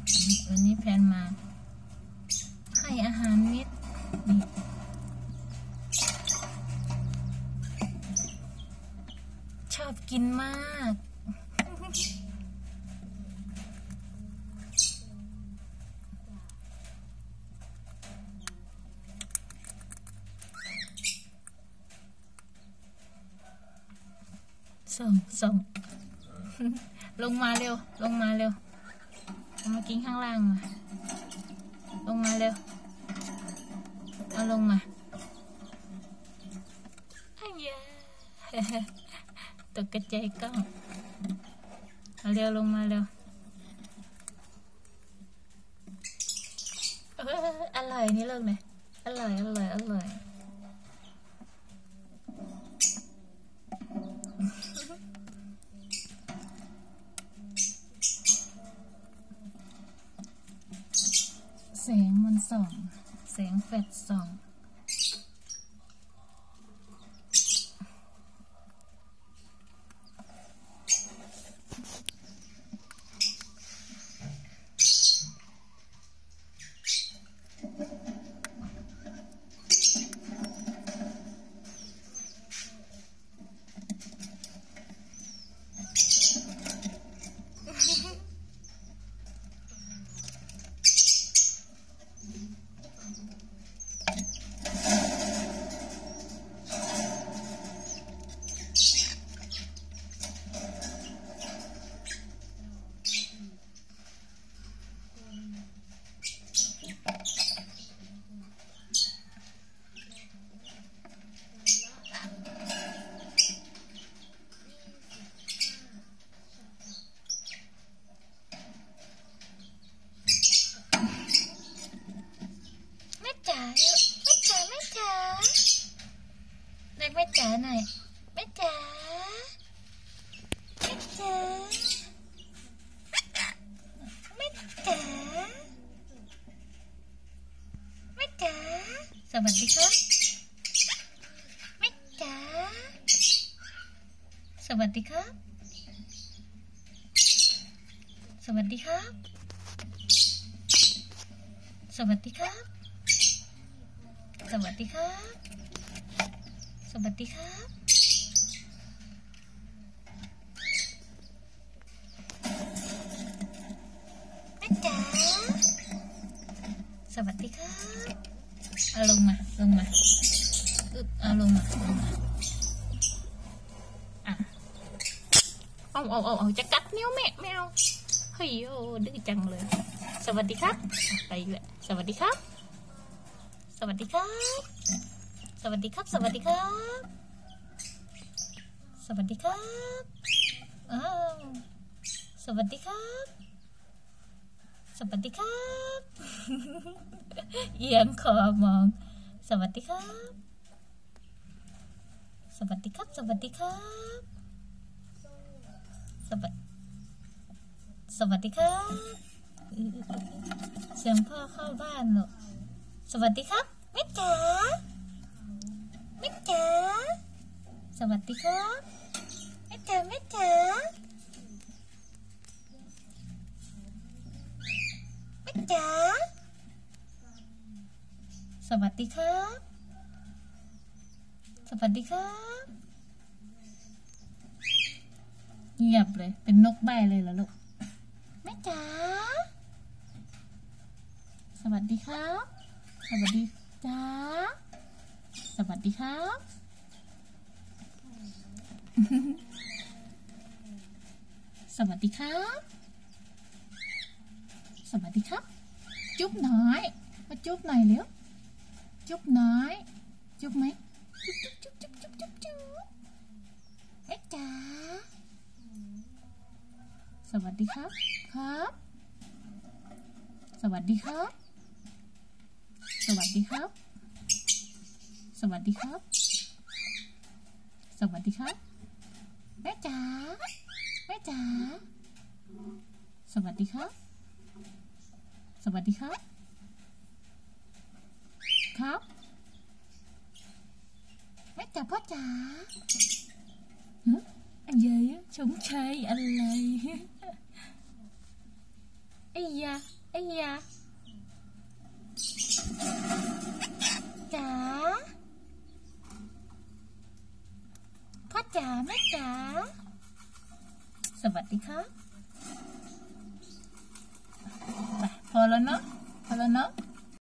วันนี้แพนมาให้อาหารเม็ดนี่ชอบกินมากส่งลงมาเร็วลงมากินข้างล่างมาลงมาเร็วเอาลงมาอ้ยาตกกระจายกล้องเอาเร็วลงมาเร็วอร่อยนี่ลูกเนี่ยอร่อยแสงมันส่องแสงแฟลชส่องเด็กแม่จ๋าหน่อยแม่จ๋าแม่จ๋าแม่จ๋าแม่จ๋าสวัสดีครับแม่จ๋าสวัสดีครับสวัสดีครับสวัสดีครับสวัสดีครับสวัสดีครับแม่จ๋าสวัสดีครับเอาลงมาเอาลงมาอ่ะเอาจะกัดนิ้วแม่ไม่เอาเฮ้ยโอ้ดื้อจังเลยสวัสดีครับไปเลยสวัสดีครับสวัสดีครับสวัสดีครับสวัสดีครับสวัสดีครับอ้าวสวัสดีครับสวัสดีครับเอียงคอมองสวัสดีครับสวัสดีครับสวัสดีครับสวัสดีครับเสียงพ่อเข้าบ้านหรอสวัสดีครับแม่จ๋าแม่จ๋าสวัสดีครับแม่จ๋าแม่จ๋าแม่จ๋าสวัสดีครับสวัสดีครับเงียบเลยเป็นนกใบ้เลยเหรอลูกแม่จ๋าสวัสดีครับสวัสดีจ้าสวัสดีครับสวัสดีครับสวัสดีครับจุ๊บน้อยมาจุ๊บหน่อยเร็วจุ๊บน้อยจุ๊บไหมจุ๊บแม่จ๋าสวัสดีครับครับสวัสดีครับสวัสดีครับสวัสดีครับสวัสดีครับแม่จ๋าแม่จ๋าสวัสดีครับสวัสดีครับครับแม่จ๋าพ่อจ๋าอะไรชงชัยอะไรไอ้ยาไอ้ยาจ๋าพ่อจ๋าแม่จ๋าสวัสดีครับไปพอแล้วเนาะพอแล้วเนาะ